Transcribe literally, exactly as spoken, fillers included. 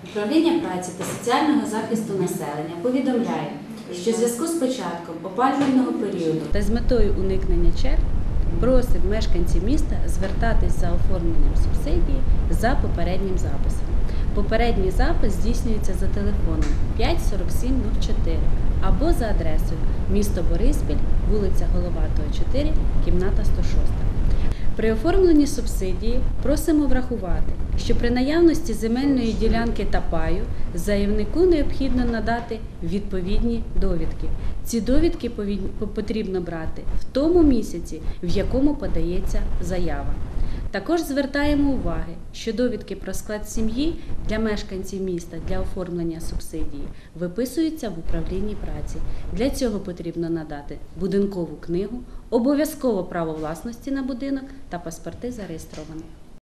Управління праці та соціального захисту населення повідомляє, що в зв'язку з початком опалювального періоду та з метою уникнення черг просить мешканців міста звертатись за оформленням субсидії за попереднім записом. Попередній запис здійснюється за телефоном п'ять сорок сім нуль чотири або за адресою місто Бориспіль, вулиця Головатого, чотири, кімната сто шість. При оформленні субсидії просимо врахувати, що при наявності земельної ділянки та паю заявнику необхідно надати відповідні довідки. Ці довідки потрібно брати в тому місяці, в якому подається заява. Також звертаємо увагу, що довідки про склад сім'ї для мешканців міста для оформлення субсидії виписуються в управлінні праці. Для цього потрібно надати будинкову книгу, обов'язково право власності на будинок та паспорти зареєстровані.